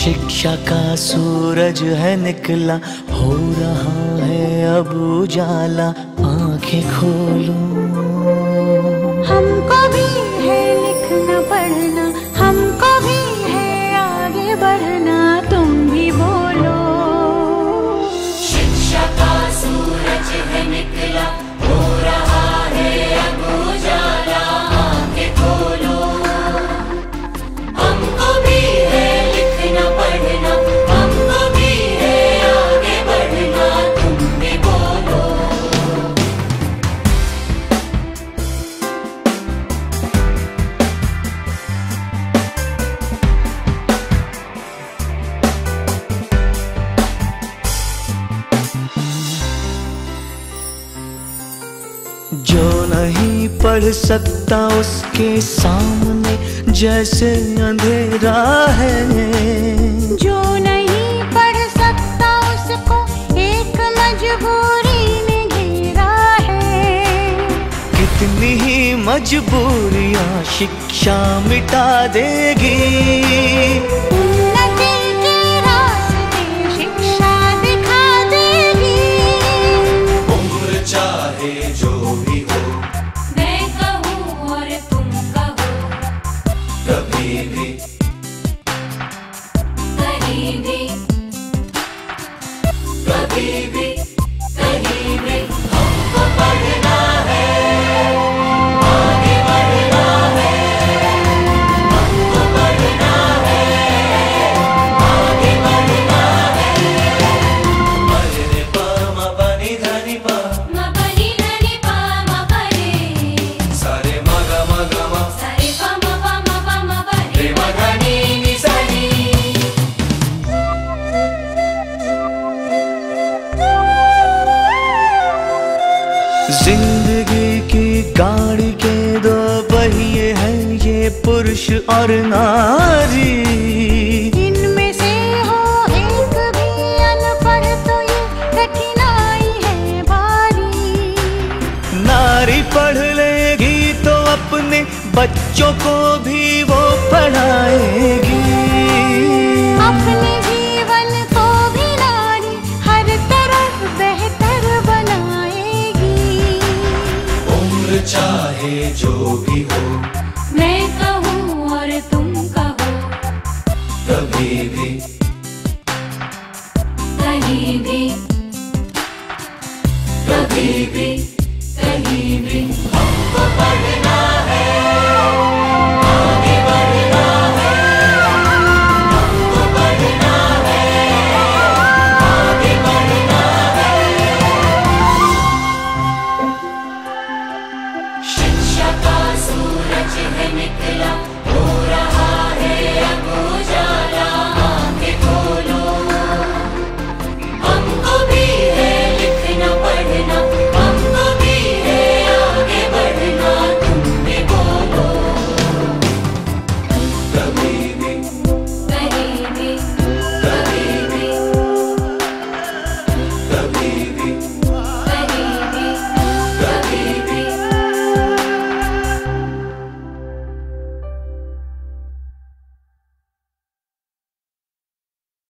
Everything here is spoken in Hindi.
शिक्षा का सूरज है निकला, हो रहा है अब उजाला, आंखें खोलो। हमको भी है लिखना पढ़ना, हमको भी है आगे बढ़ना, तुम भी बोलो। शिक्षा का सूरज है निकला, हो रहा है अब उजाला, आंखें खोलो। हमको भी है लिखना पढ़ना, हमको भी है आगे बढ़ना, तुम भी बोलो। जो नहीं पढ़ सकता उसके सामने जैसे अंधेरा है, जो नहीं पढ़ सकता उसको एक मजबूरी ने घेरा है। कितनी ही मजबूरियां शिक्षा मिटा देगी, उन्नति के रास्ते शिक्षा दिखा देगी। उम्र चाहे जो भी हो, मैं कहूँ और तुम कहो, कभी भी कहीं भी, कभी भी कहीं भी हमको पढ़ना है, आगे बढ़ना है। हमको पढ़ना है, आगे बढ़ना है। मरे पा मा बनी धनी पा, मा बनी धनी पा मा परे, सारे मा गा मा, सारे पा मा परे, रे मा धनी नि सनी। जिंदगी की गाड़ी के दो पहिए हैं, ये पुरुष और नारी। इनमें से हो एक भी अनपढ़ तो ये कठिनाई है भारी। नारी पढ़ लेगी तो अपने बच्चों को भी वो पढ़ाएगी।